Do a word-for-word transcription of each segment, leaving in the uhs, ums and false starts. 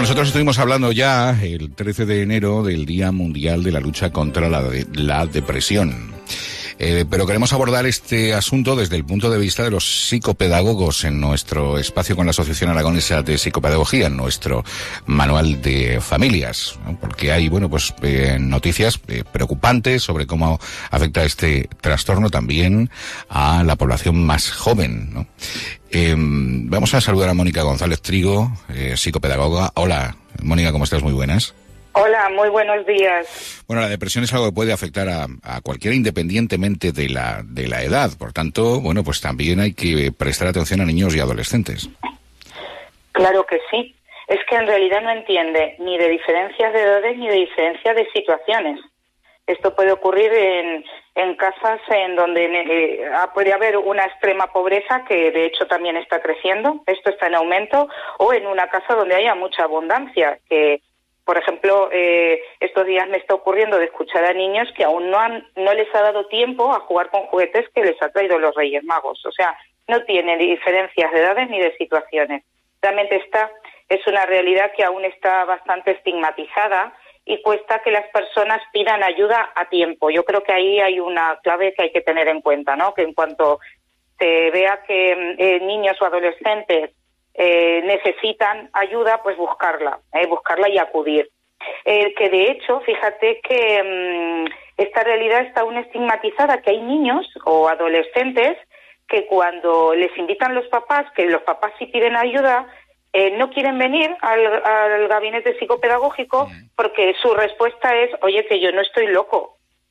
nosotros estuvimos hablando ya el trece de enero del Día Mundial de la Lucha contra la, de, la Depresión. Eh, pero queremos abordar este asunto desde el punto de vista de los psicopedagogos en nuestro espacio con la Asociación Aragonesa de Psicopedagogía, en nuestro manual de familias, ¿no? Porque hay, bueno, pues eh, noticias eh, preocupantes sobre cómo afecta este trastorno también a la población más joven, ¿no? Eh, vamos a saludar a Mónica González Trigo, eh, psicopedagoga. Hola, Mónica, ¿cómo estás? Muy buenas. Hola, muy buenos días. Bueno, la depresión es algo que puede afectar a, a cualquiera independientemente de la de la edad. Por tanto, bueno, pues también hay que prestar atención a niños y adolescentes. Claro que sí. Es que en realidad no entiende ni de diferencias de edades ni de diferencias de situaciones. Esto puede ocurrir en, en casas en donde eh, puede haber una extrema pobreza, que de hecho también está creciendo, esto está en aumento, o en una casa donde haya mucha abundancia, que por ejemplo, eh, estos días me está ocurriendo de escuchar a niños que aún no han, no les ha dado tiempo a jugar con juguetes que les ha traído los Reyes Magos. O sea, no tiene diferencias de edades ni de situaciones. Realmente esta es una realidad que aún está bastante estigmatizada y cuesta que las personas pidan ayuda a tiempo. Yo creo que ahí hay una clave que hay que tener en cuenta, ¿no? Que en cuanto se vea que eh, niños o adolescentes Eh, necesitan ayuda, pues buscarla, eh, buscarla y acudir. Eh, que de hecho, fíjate que mmm, esta realidad está aún estigmatizada, que hay niños o adolescentes que cuando les invitan los papás, que los papás sí piden ayuda, eh, no quieren venir al, al gabinete psicopedagógico porque su respuesta es, oye, que yo no estoy loco.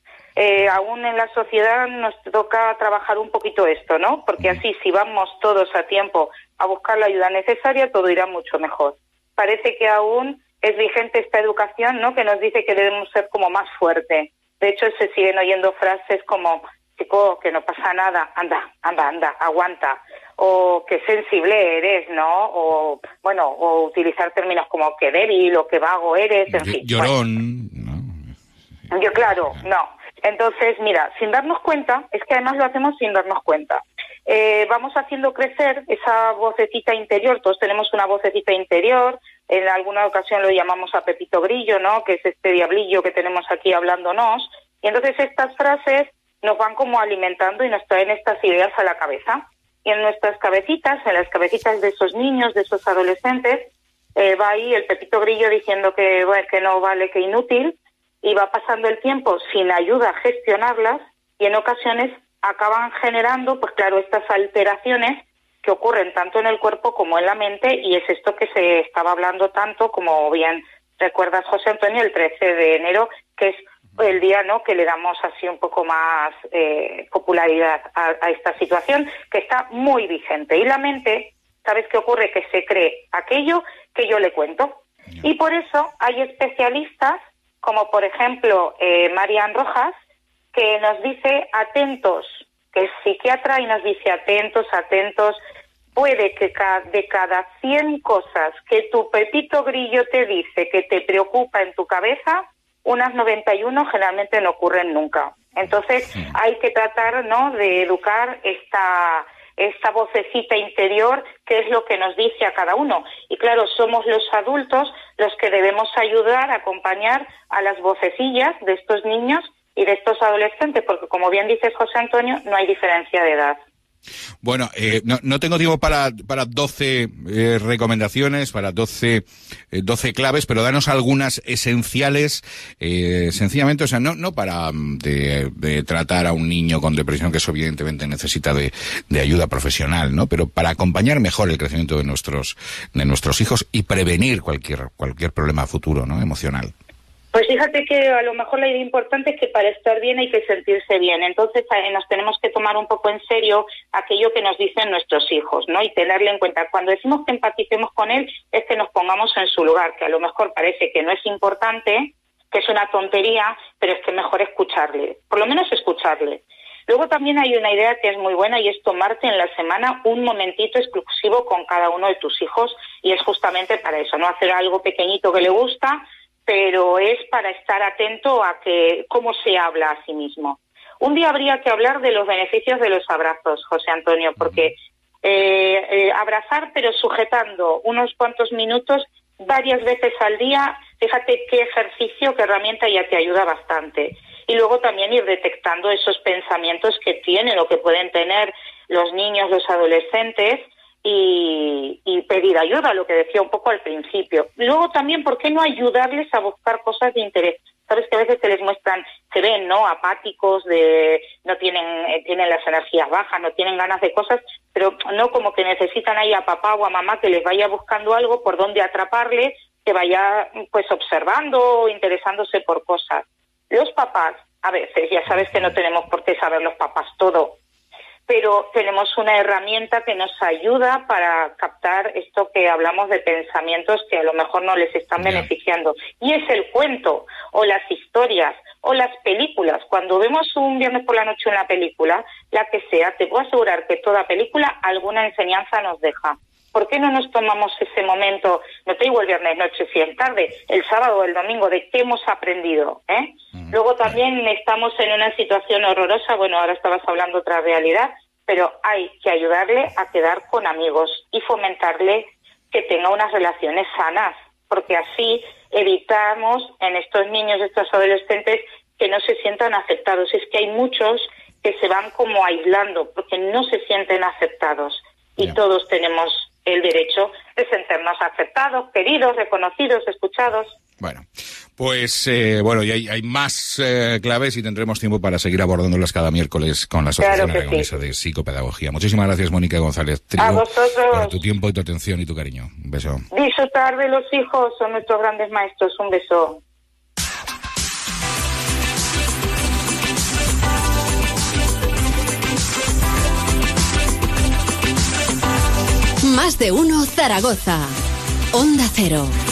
Eh, aún en la sociedad nos toca trabajar un poquito esto, ¿no? Porque así, si vamos todos a tiempo a buscar la ayuda necesaria, todo irá mucho mejor. Parece que aún es vigente esta educación, ¿no? Que nos dice que debemos ser como más fuertes. De hecho, se siguen oyendo frases como, chico, que no pasa nada, anda, anda, anda, aguanta. O qué sensible eres, ¿no? O, bueno, o utilizar términos como qué débil o qué vago eres, en fin. Llorón, bueno. ¿no? Yo, claro, no. Entonces, mira, sin darnos cuenta, es que además lo hacemos sin darnos cuenta. Eh, vamos haciendo crecer esa vocecita interior, todos tenemos una vocecita interior, en alguna ocasión lo llamamos a Pepito Grillo, ¿no? Que es este diablillo que tenemos aquí hablándonos, y entonces estas frases nos van como alimentando y nos traen estas ideas a la cabeza. Y en nuestras cabecitas, en las cabecitas de esos niños, de esos adolescentes, eh, va ahí el Pepito Grillo diciendo que, bueno, que no vale, que inútil, y va pasando el tiempo sin ayuda a gestionarlas y en ocasiones acaban generando, pues claro, estas alteraciones que ocurren tanto en el cuerpo como en la mente, y es esto que se estaba hablando tanto, como bien recuerdas, José Antonio, el trece de enero, que es el día, ¿no?, que le damos así un poco más eh, popularidad a, a esta situación que está muy vigente. Y la mente, ¿sabes qué ocurre? Que se cree aquello que yo le cuento. Y por eso hay especialistas como por ejemplo eh, Marian Rojas, que nos dice atentos, que es psiquiatra y nos dice atentos, atentos, puede que ca- de cada cien cosas que tu Pepito Grillo te dice que te preocupa en tu cabeza, unas noventa y uno generalmente no ocurren nunca. Entonces sí, hay que tratar, ¿no?, de educar esta... esta vocecita interior, que es lo que nos dice a cada uno. Y claro, somos los adultos los que debemos ayudar, acompañar a las vocecillas de estos niños y de estos adolescentes, porque como bien dices, José Antonio, no hay diferencia de edad. Bueno, eh, no, no tengo tiempo para para doce eh, recomendaciones, para doce, eh, doce claves, pero danos algunas esenciales, eh, sencillamente, o sea, no no para de, de tratar a un niño con depresión, que eso evidentemente necesita de, de ayuda profesional, ¿no? Pero para acompañar mejor el crecimiento de nuestros de nuestros hijos y prevenir cualquier cualquier problema futuro, ¿no?, emocional. Pues fíjate que a lo mejor la idea importante es que para estar bien hay que sentirse bien. Entonces eh, nos tenemos que tomar un poco en serio aquello que nos dicen nuestros hijos, ¿no? Y tenerle en cuenta. Cuando decimos que empaticemos con él, es que nos pongamos en su lugar, que a lo mejor parece que no es importante, que es una tontería, pero es que es mejor escucharle, por lo menos escucharle. Luego también hay una idea que es muy buena y es tomarte en la semana un momentito exclusivo con cada uno de tus hijos, y es justamente para eso, no hacer algo pequeñito que le gusta, pero es para estar atento a que cómo se habla a sí mismo. Un día habría que hablar de los beneficios de los abrazos, José Antonio, porque eh, eh, abrazar pero sujetando unos cuantos minutos varias veces al día, fíjate qué ejercicio, qué herramienta ya te ayuda bastante. Y luego también ir detectando esos pensamientos que tienen o que pueden tener los niños, los adolescentes, y, y pedir ayuda, lo que decía un poco al principio. Luego también, ¿por qué no ayudarles a buscar cosas de interés? Sabes que a veces se les muestran, se ven, ¿no?, apáticos, de no tienen eh, tienen las energías bajas, no tienen ganas de cosas, pero no como que necesitan ahí a papá o a mamá que les vaya buscando algo por donde atraparles, que vaya pues observando o interesándose por cosas. Los papás, a veces, ya sabes que no tenemos por qué saber los papás todo, pero tenemos una herramienta que nos ayuda para captar esto que hablamos de pensamientos que a lo mejor no les están yeah. beneficiando. Y es el cuento, o las historias, o las películas. Cuando vemos un viernes por la noche una película, la que sea, te puedo asegurar que toda película alguna enseñanza nos deja. ¿Por qué no nos tomamos ese momento, no te digo el viernes noche, si es tarde, el sábado o el domingo, de qué hemos aprendido? ¿eh? Mm, Luego también sí. estamos en una situación horrorosa, bueno, ahora estabas hablando otra realidad, pero hay que ayudarle a quedar con amigos y fomentarle que tenga unas relaciones sanas, porque así evitamos en estos niños, estos adolescentes, que no se sientan aceptados. Es que hay muchos que se van como aislando porque no se sienten aceptados y yeah. todos tenemos el derecho de sentirnos aceptados, queridos, reconocidos, escuchados. Bueno, pues eh, bueno, y hay, hay más eh, claves y tendremos tiempo para seguir abordándolas cada miércoles con la Asociación claro Aragonesa sí. de Psicopedagogía. Muchísimas gracias, Mónica González Trigo, a vosotros, por tu tiempo y tu atención y tu cariño. Un beso. Disfrutar de los hijos, son nuestros grandes maestros. Un beso. Más de uno Zaragoza. Onda Cero.